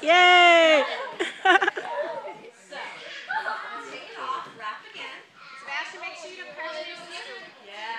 Yay! So, take it off, wrap again. Sebastian, make sure you don't press your sister. Yeah.